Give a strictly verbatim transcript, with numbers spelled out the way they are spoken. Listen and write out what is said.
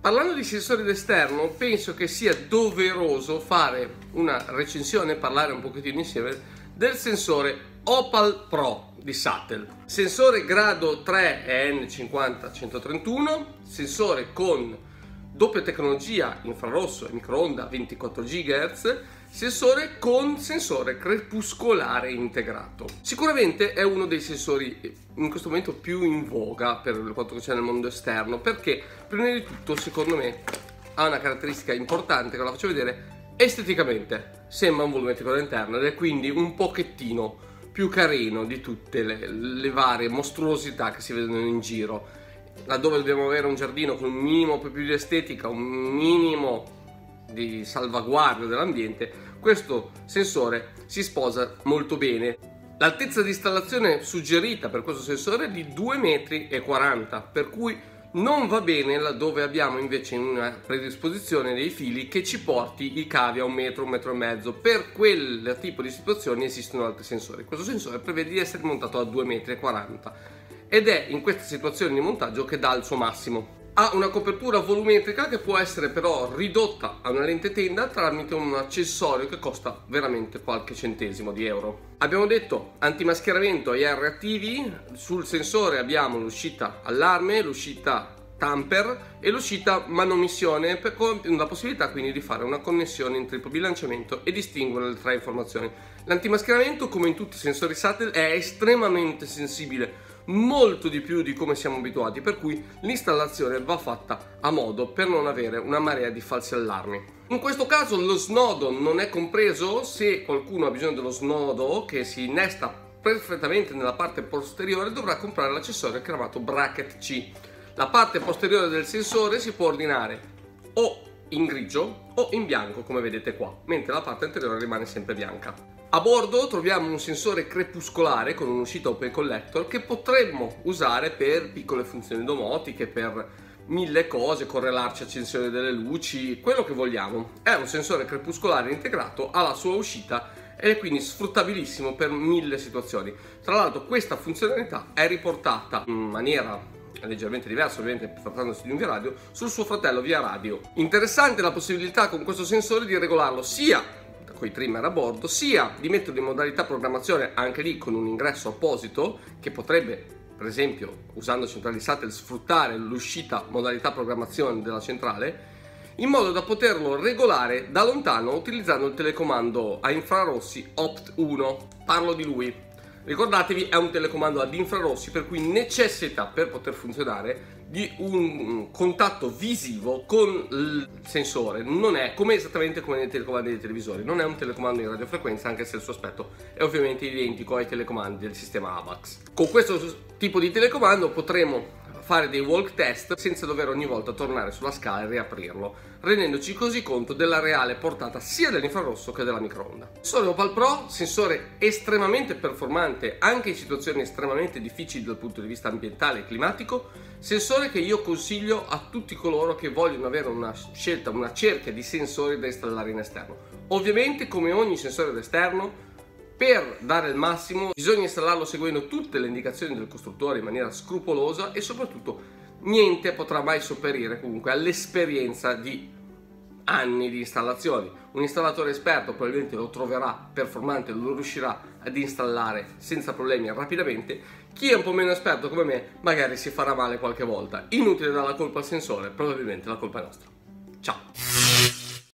Parlando di sensori d'esterno, penso che sia doveroso fare una recensione, parlare un pochettino insieme del sensore Opal Pro di Satell. Sensore grado tre E N cinquanta centotrentuno, sensore con doppia tecnologia infrarosso e microonda ventiquattro gigahertz, sensore con sensore crepuscolare integrato. Sicuramente è uno dei sensori in questo momento più in voga per quanto c'è nel mondo esterno, perché prima di tutto secondo me ha una caratteristica importante che la faccio vedere: esteticamente sembra un volumetrico all'interno ed è quindi un pochettino più carino di tutte le, le varie mostruosità che si vedono in giro. Laddove dobbiamo avere un giardino con un minimo più di estetica, un minimo di salvaguardia dell'ambiente, questo sensore si sposa molto bene. L'altezza di installazione suggerita per questo sensore è di due metri e quaranta, per cui non va bene laddove abbiamo invece una predisposizione dei fili che ci porti i cavi a un metro, un metro e mezzo. Per quel tipo di situazioni esistono altri sensori. Questo sensore prevede di essere montato a due metri e quaranta ed è in queste situazioni di montaggio che dà il suo massimo. Ha una copertura volumetrica che può essere però ridotta a una lente tenda tramite un accessorio che costa veramente qualche centesimo di euro. Abbiamo detto antimascheramento e I R attivi. Sul sensore abbiamo l'uscita allarme, l'uscita tamper e l'uscita manomissione, con la possibilità quindi di fare una connessione in triplo bilanciamento e distinguere le tre informazioni. L'antimascheramento, come in tutti i sensori Satell, è estremamente sensibile, molto di più di come siamo abituati, per cui l'installazione va fatta a modo per non avere una marea di falsi allarmi. In questo caso lo snodo non è compreso. Se qualcuno ha bisogno dello snodo che si innesta perfettamente nella parte posteriore, dovrà comprare l'accessorio chiamato Bracket C. La parte posteriore del sensore si può ordinare o in grigio o in bianco, come vedete qua, mentre la parte anteriore rimane sempre bianca. A bordo troviamo un sensore crepuscolare con un'uscita open collector che potremmo usare per piccole funzioni domotiche, per mille cose, correlarci accensione delle luci, quello che vogliamo. È un sensore crepuscolare integrato, ha la sua uscita ed è quindi sfruttabilissimo per mille situazioni. Tra l'altro questa funzionalità è riportata in maniera leggermente diversa, ovviamente trattandosi di un via radio, sul suo fratello via radio. Interessante la possibilità con questo sensore di regolarlo sia con i trimmer a bordo, sia di metterlo in modalità programmazione, anche lì con un ingresso apposito che potrebbe, per esempio usando centrali Satell, sfruttare l'uscita modalità programmazione della centrale, in modo da poterlo regolare da lontano utilizzando il telecomando a infrarossi Opt uno. Parlo di lui. Ricordatevi, è un telecomando ad infrarossi, per cui necessita, per poter funzionare, di un contatto visivo con il sensore. Non è come esattamente come nei telecomandi dei televisori, non è un telecomando in radiofrequenza, anche se il suo aspetto è ovviamente identico ai telecomandi del sistema AVAX. Con questo tipo di telecomando potremo fare dei walk test senza dover ogni volta tornare sulla scala e riaprirlo, rendendoci così conto della reale portata sia dell'infrarosso che della microonda. Sensore Opal Pro, sensore estremamente performante anche in situazioni estremamente difficili dal punto di vista ambientale e climatico, sensore che io consiglio a tutti coloro che vogliono avere una scelta, una cerchia di sensori da installare in esterno. Ovviamente, come ogni sensore d'esterno, per dare il massimo bisogna installarlo seguendo tutte le indicazioni del costruttore in maniera scrupolosa e soprattutto niente potrà mai sopperire comunque all'esperienza di anni di installazioni. Un installatore esperto probabilmente lo troverà performante, lo riuscirà ad installare senza problemi rapidamente. Chi è un po' meno esperto come me magari si farà male qualche volta. Inutile dare la colpa al sensore, probabilmente la colpa è nostra. Ciao!